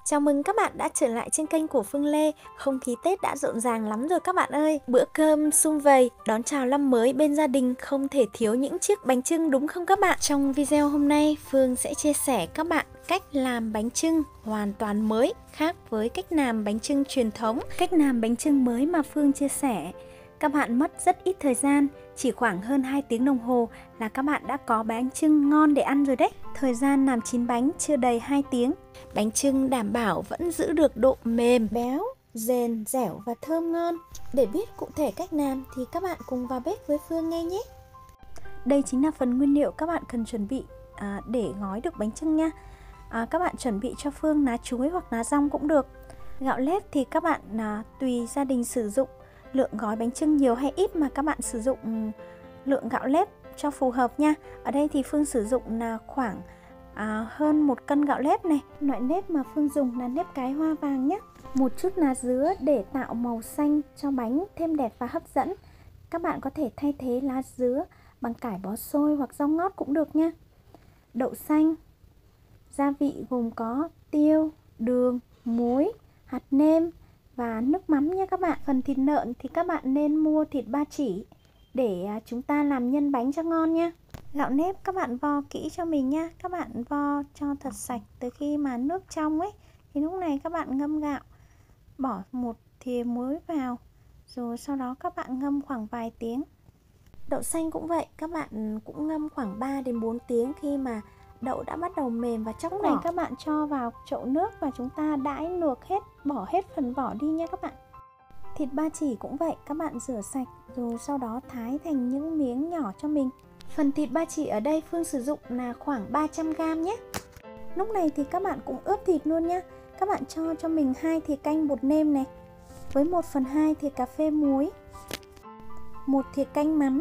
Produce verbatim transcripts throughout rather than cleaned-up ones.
Chào mừng các bạn đã trở lại trên kênh của Phương Lê. Không khí Tết đã rộn ràng lắm rồi các bạn ơi. Bữa cơm sum vầy, đón chào năm mới bên gia đình không thể thiếu những chiếc bánh chưng đúng không các bạn? Trong video hôm nay, Phương sẽ chia sẻ các bạn cách làm bánh chưng hoàn toàn mới, khác với cách làm bánh chưng truyền thống. Cách làm bánh chưng mới mà Phương chia sẻ, các bạn mất rất ít thời gian, chỉ khoảng hơn hai tiếng đồng hồ là các bạn đã có bánh chưng ngon để ăn rồi đấy. Thời gian làm chín bánh chưa đầy hai tiếng. Bánh chưng đảm bảo vẫn giữ được độ mềm, béo, rền, dẻo và thơm ngon. Để biết cụ thể cách làm thì các bạn cùng vào bếp với Phương nghe nhé. Đây chính là phần nguyên liệu các bạn cần chuẩn bị à, để gói được bánh chưng nha. À, các bạn chuẩn bị cho Phương lá chuối hoặc lá dong cũng được. Gạo lếp thì các bạn à, tùy gia đình sử dụng lượng gói bánh chưng nhiều hay ít mà các bạn sử dụng lượng gạo lếp cho phù hợp nha. Ở đây thì Phương sử dụng là khoảng à, hơn một cân gạo lếp này. Loại nếp mà Phương dùng là nếp cái hoa vàng nhé. Một chút lá dứa để tạo màu xanh cho bánh thêm đẹp và hấp dẫn. Các bạn có thể thay thế lá dứa bằng cải bó xôi hoặc rau ngót cũng được nha. Đậu xanh. Gia vị gồm có tiêu, đường, muối, hạt nêm và nước mắm nha các bạn. Phần thịt lợn thì các bạn nên mua thịt ba chỉ để chúng ta làm nhân bánh cho ngon nha. Gạo nếp các bạn vo kỹ cho mình nha. Các bạn vo cho thật sạch từ khi mà nước trong ấy. Thì lúc này các bạn ngâm gạo, bỏ một thìa muối vào, rồi sau đó các bạn ngâm khoảng vài tiếng. Đậu xanh cũng vậy, các bạn cũng ngâm khoảng ba đến bốn tiếng. Khi mà đậu đã bắt đầu mềm và chóc này các bạn cho vào chậu nước và chúng ta đãi luộc hết, bỏ hết phần vỏ đi nha các bạn. Thịt ba chỉ cũng vậy, các bạn rửa sạch rồi sau đó thái thành những miếng nhỏ cho mình. Phần thịt ba chỉ ở đây Phương sử dụng là khoảng ba trăm gam nhé. Lúc này thì các bạn cũng ướp thịt luôn nhé. Các bạn cho cho mình hai thìa canh bột nêm này, với một phần hai thìa cà phê muối, một thìa canh mắm,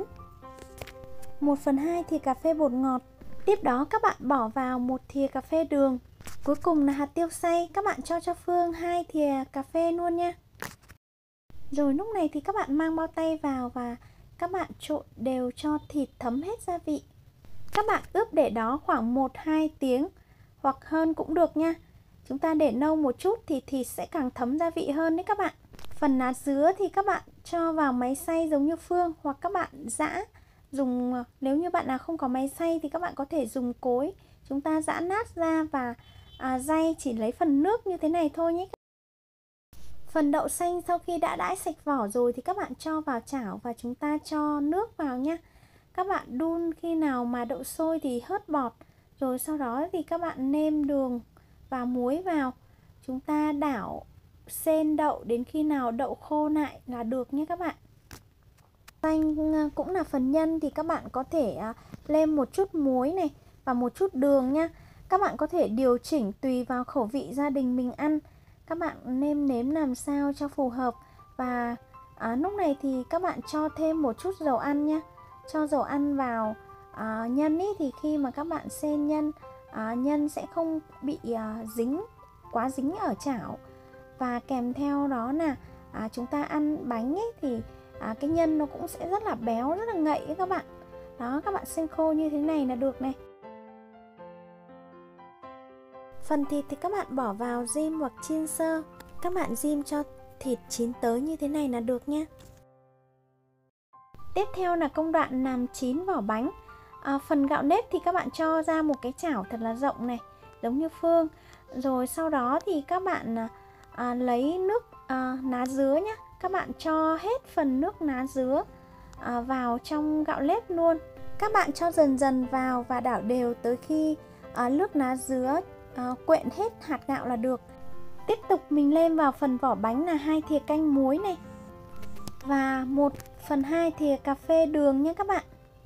một phần hai thìa cà phê bột ngọt. Tiếp đó các bạn bỏ vào một thìa cà phê đường. Cuối cùng là hạt tiêu xay, các bạn cho cho Phương hai thìa cà phê luôn nha. Rồi lúc này thì các bạn mang bao tay vào và các bạn trộn đều cho thịt thấm hết gia vị. Các bạn ướp để đó khoảng một đến hai tiếng hoặc hơn cũng được nha. Chúng ta để lâu một chút thì thịt sẽ càng thấm gia vị hơn đấy các bạn. Phần lá dứa thì các bạn cho vào máy xay giống như Phương, hoặc các bạn giã dùng, nếu như bạn nào không có máy xay thì các bạn có thể dùng cối. Chúng ta giã nát ra và à, xay chỉ lấy phần nước như thế này thôi nhé. Phần đậu xanh sau khi đã đãi sạch vỏ rồi thì các bạn cho vào chảo và chúng ta cho nước vào nha. Các bạn đun khi nào mà đậu sôi thì hớt bọt. Rồi sau đó thì các bạn nêm đường và muối vào. Chúng ta đảo sên đậu đến khi nào đậu khô lại là được nhé các bạn. Xanh cũng là phần nhân thì các bạn có thể lên một chút muối này và một chút đường nha. Các bạn có thể điều chỉnh tùy vào khẩu vị gia đình mình ăn. Các bạn nêm nếm làm sao cho phù hợp. Và à, lúc này thì các bạn cho thêm một chút dầu ăn nha. Cho dầu ăn vào à, nhân ý, thì khi mà các bạn xên nhân, à, nhân sẽ không bị à, dính, quá dính ở chảo. Và kèm theo đó là à, chúng ta ăn bánh ấy, thì à, cái nhân nó cũng sẽ rất là béo, rất là ngậy ấy các bạn. Đó, các bạn xên khô như thế này là được này. Phần thịt thì các bạn bỏ vào rim hoặc chiên sơ. Các bạn rim cho thịt chín tới như thế này là được nha. Tiếp theo là công đoạn làm chín vỏ bánh. à, Phần gạo nếp thì các bạn cho ra một cái chảo thật là rộng này, giống như Phương. Rồi sau đó thì các bạn à, lấy nước à, lá dứa nhé. Các bạn cho hết phần nước lá dứa à, vào trong gạo nếp luôn. Các bạn cho dần dần vào và đảo đều tới khi à, nước lá dứa à, quện hết hạt gạo là được. Tiếp tục mình lên vào phần vỏ bánh là hai thìa canh muối này và một phần hai thìa cà phê đường nhé các bạn.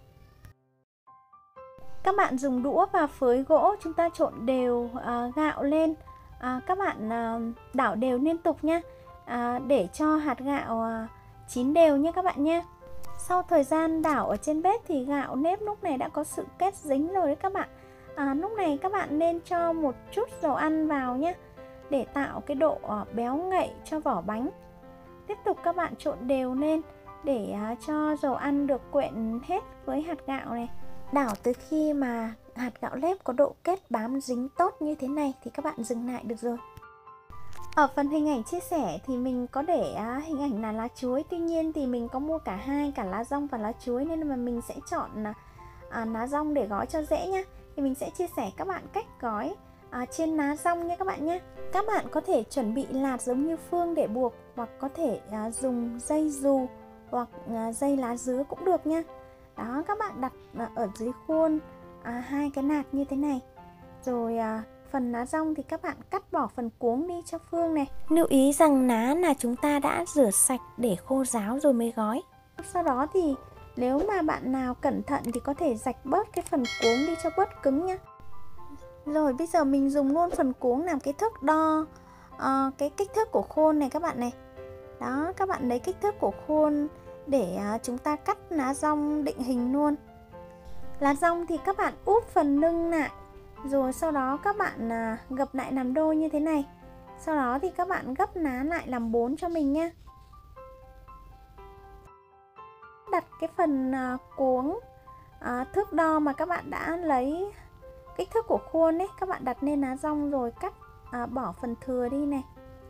Các bạn dùng đũa và phới gỗ chúng ta trộn đều à, gạo lên. à, Các bạn à, đảo đều liên tục nha, à, để cho hạt gạo à, chín đều nhé các bạn nhé. Sau thời gian đảo ở trên bếp thì gạo nếp lúc này đã có sự kết dính rồi đấy các bạn. à, Lúc này các bạn nên cho một chút dầu ăn vào nhé, để tạo cái độ béo ngậy cho vỏ bánh. Tiếp tục các bạn trộn đều lên để cho dầu ăn được quyện hết với hạt gạo này. Đảo từ khi mà hạt gạo nếp có độ kết bám dính tốt như thế này thì các bạn dừng lại được rồi. Ở phần hình ảnh chia sẻ thì mình có để à, hình ảnh là lá chuối, tuy nhiên thì mình có mua cả hai, cả lá dong và lá chuối, nên là mình sẽ chọn à, à, lá dong để gói cho dễ nhá. Thì mình sẽ chia sẻ các bạn cách gói à, trên lá dong nha các bạn nhé. Các bạn có thể chuẩn bị lạt giống như Phương để buộc, hoặc có thể à, dùng dây dù hoặc à, dây lá dứa cũng được nha. Đó, các bạn đặt à, ở dưới khuôn à, hai cái lạt như thế này. Rồi à, phần lá dong thì các bạn cắt bỏ phần cuống đi cho Phương này. Lưu ý rằng lá là chúng ta đã rửa sạch để khô ráo rồi mới gói. Sau đó thì nếu mà bạn nào cẩn thận thì có thể rạch bớt cái phần cuống đi cho bớt cứng nhá. Rồi bây giờ mình dùng luôn phần cuống làm cái thước đo uh, cái kích thước của khuôn này các bạn này. Đó, các bạn lấy kích thước của khuôn để uh, chúng ta cắt lá dong định hình luôn. Lá dong thì các bạn úp phần lưng lại, rồi sau đó các bạn uh, gập lại làm đôi như thế này. Sau đó thì các bạn gấp lá lại làm bốn cho mình nha. Đặt cái phần uh, cuống uh, thước đo mà các bạn đã lấy kích thước của khuôn ấy, các bạn đặt lên lá dong rồi cắt à, bỏ phần thừa đi này.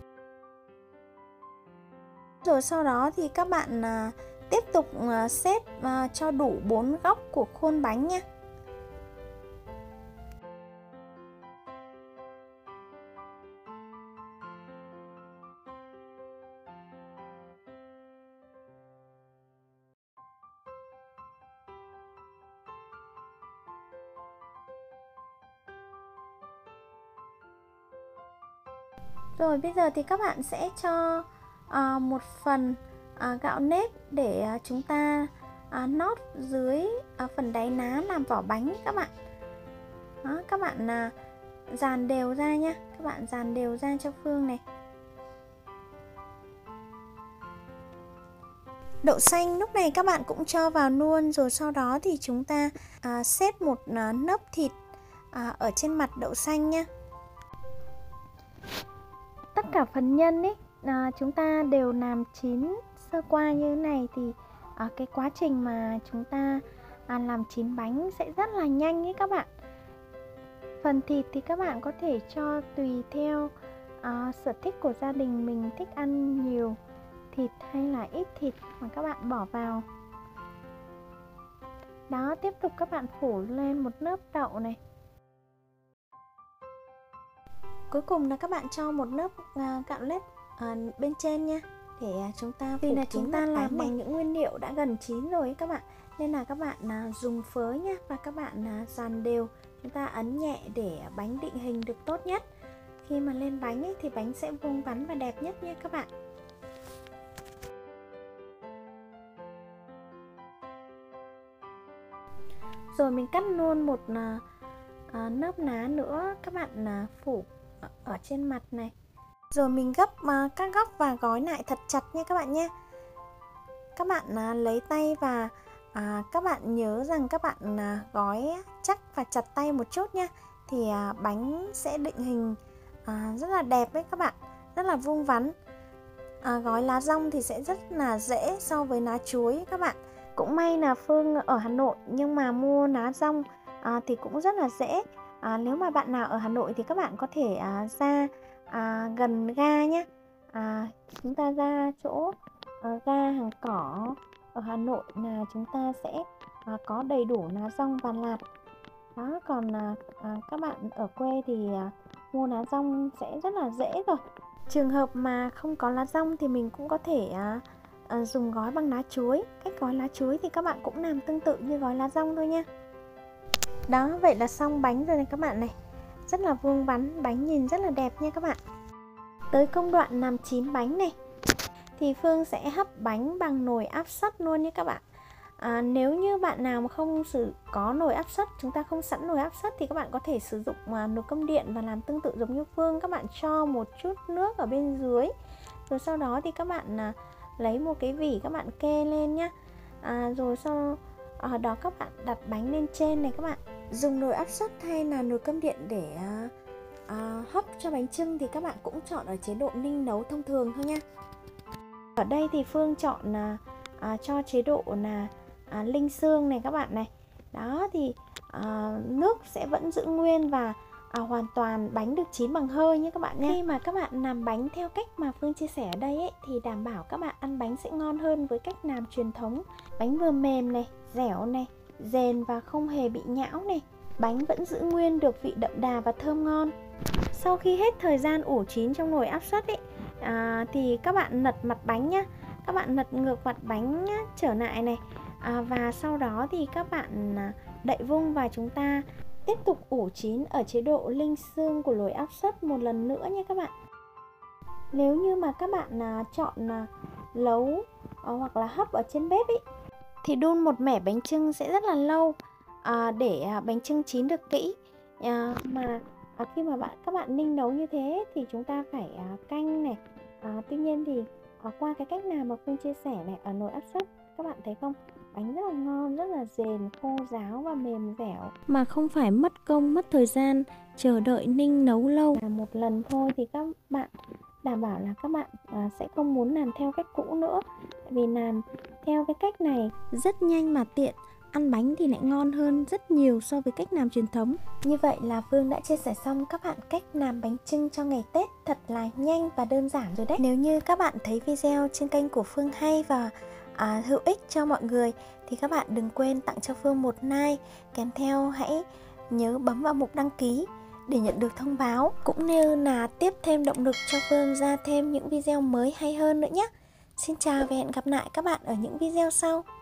Rồi sau đó thì các bạn à, tiếp tục à, xếp à, cho đủ bốn góc của khuôn bánh nha. Rồi bây giờ thì các bạn sẽ cho à, một phần à, gạo nếp để à, chúng ta à, nót dưới à, phần đáy lá làm vỏ bánh các bạn. Đó, các bạn à, dàn đều ra nha, các bạn dàn đều ra cho Phương này. Đậu xanh lúc này các bạn cũng cho vào luôn, rồi sau đó thì chúng ta à, xếp một à, lớp thịt à, ở trên mặt đậu xanh nha. Tất cả phần nhân ấy à, chúng ta đều làm chín sơ qua như thế này thì à, cái quá trình mà chúng ta à, làm chín bánh sẽ rất là nhanh ấy các bạn. Phần thịt thì các bạn có thể cho tùy theo à, sở thích của gia đình mình, thích ăn nhiều thịt hay là ít thịt mà các bạn bỏ vào. Đó, tiếp tục các bạn phủ lên một lớp đậu này. Cuối cùng là các bạn cho một lớp à, gạo nếp à, bên trên nha, để à, chúng ta vì là chúng ta làm bằng những nguyên liệu đã gần chín rồi ấy các bạn, nên là các bạn à, dùng phới nhá, và các bạn à, dàn đều, chúng ta ấn nhẹ để bánh định hình được tốt nhất. Khi mà lên bánh ấy, thì bánh sẽ vuông vắn và đẹp nhất nha các bạn. Rồi mình cắt luôn một à, à, lớp lá nữa các bạn à, phủ ở trên mặt này. Rồi mình gấp uh, các góc và gói lại thật chặt nha các bạn nhé. Các bạn uh, lấy tay và uh, các bạn nhớ rằng các bạn uh, gói chắc và chặt tay một chút nha, thì uh, bánh sẽ định hình uh, rất là đẹp đấy các bạn, rất là vuông vắn. uh, Gói lá dong thì sẽ rất là dễ so với lá chuối các bạn. Cũng may là Phương ở Hà Nội nhưng mà mua lá dong uh, thì cũng rất là dễ. À, nếu mà bạn nào ở Hà Nội thì các bạn có thể à, ra à, gần ga nhé. à, Chúng ta ra chỗ à, ga Hàng Cỏ ở Hà Nội là chúng ta sẽ à, có đầy đủ lá dong và lạt. Đó, còn à, à, các bạn ở quê thì à, mua lá dong sẽ rất là dễ rồi. Trường hợp mà không có lá dong thì mình cũng có thể à, à, dùng gói bằng lá chuối. Cách gói lá chuối thì các bạn cũng làm tương tự như gói lá dong thôi nha. Đó, vậy là xong bánh rồi này các bạn này. Rất là vuông vắn, bánh nhìn rất là đẹp nha các bạn. Tới công đoạn làm chín bánh này thì Phương sẽ hấp bánh bằng nồi áp suất luôn nha các bạn. à, Nếu như bạn nào mà không sử có nồi áp suất, chúng ta không sẵn nồi áp suất, thì các bạn có thể sử dụng à, nồi cơm điện và làm tương tự giống như Phương. Các bạn cho một chút nước ở bên dưới, rồi sau đó thì các bạn à, lấy một cái vỉ các bạn kê lên nhá. à, Rồi sau ở đó các bạn đặt bánh lên trên này các bạn. Dùng nồi áp suất hay là nồi cơm điện để à, à, hấp cho bánh chưng thì các bạn cũng chọn ở chế độ ninh nấu thông thường thôi nha. Ở đây thì Phương chọn là à, cho chế độ là à, ninh xương này các bạn này. Đó thì à, nước sẽ vẫn giữ nguyên và à, hoàn toàn bánh được chín bằng hơi nhé các bạn nhé. Khi mà các bạn làm bánh theo cách mà Phương chia sẻ ở đây ấy, thì đảm bảo các bạn ăn bánh sẽ ngon hơn với cách làm truyền thống. Bánh vừa mềm này, dẻo này, dền và không hề bị nhão này. Bánh vẫn giữ nguyên được vị đậm đà và thơm ngon. Sau khi hết thời gian ủ chín trong nồi áp suất ấy, à, thì các bạn lật mặt bánh nhá. Các bạn lật ngược mặt bánh nhá, trở lại này, à, và sau đó thì các bạn đậy vung và chúng ta tiếp tục ủ chín ở chế độ linh xương của nồi áp suất một lần nữa nha các bạn. Nếu như mà các bạn à, chọn à, nấu à, hoặc là hấp ở trên bếp ý, thì đun một mẻ bánh chưng sẽ rất là lâu à, để à, bánh chưng chín được kỹ. à, mà à, khi mà bạn các bạn ninh nấu như thế thì chúng ta phải à, canh này. à, Tuy nhiên thì à, qua cái cách nào mà Phương chia sẻ này, ở nồi áp suất các bạn thấy không, bánh rất là ngon, rất là dền, khô ráo và mềm dẻo, mà không phải mất công mất thời gian chờ đợi ninh nấu lâu. À, một lần thôi thì các bạn đảm bảo là các bạn à, sẽ không muốn làm theo cách cũ nữa. Tại vì làm theo cái cách này rất nhanh mà tiện, ăn bánh thì lại ngon hơn rất nhiều so với cách làm truyền thống. Như vậy là Phương đã chia sẻ xong các bạn cách làm bánh chưng cho ngày Tết thật là nhanh và đơn giản rồi đấy. Nếu như các bạn thấy video trên kênh của Phương hay và à, hữu ích cho mọi người thì các bạn đừng quên tặng cho Phương một like, kèm theo hãy nhớ bấm vào mục đăng ký để nhận được thông báo, cũng như là tiếp thêm động lực cho Phương ra thêm những video mới hay hơn nữa nhé. Xin chào và hẹn gặp lại các bạn ở những video sau.